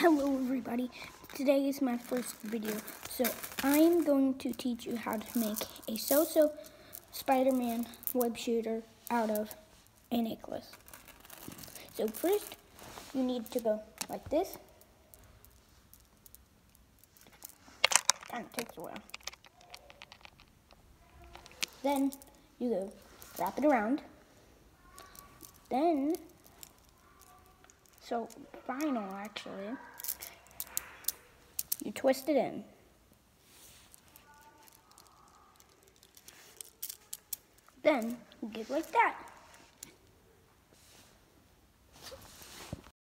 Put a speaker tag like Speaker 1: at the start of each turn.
Speaker 1: Hello everybody, today is my first video, so I'm going to teach you how to make a so-so Spider-Man web shooter out of a necklace. So first, you need to go like this. Kind of takes a while. Then you go wrap it around. Then, actually, you twist it in. Then you get like that.